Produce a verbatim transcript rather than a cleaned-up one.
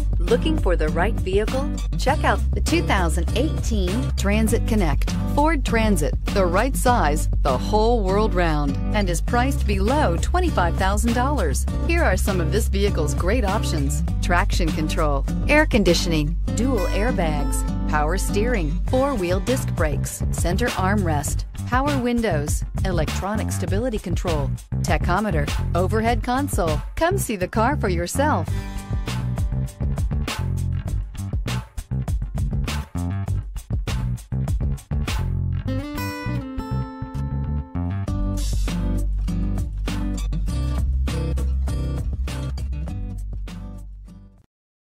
Looking for the right vehicle? Check out the two thousand eighteen Transit Connect. Ford Transit, the right size the whole world round, and is priced below twenty-five thousand dollars. Here are some of this vehicle's great options: traction control, air conditioning, dual airbags, power steering, four-wheel disc brakes, center armrest, power windows, electronic stability control, tachometer, overhead console. Come see the car for yourself.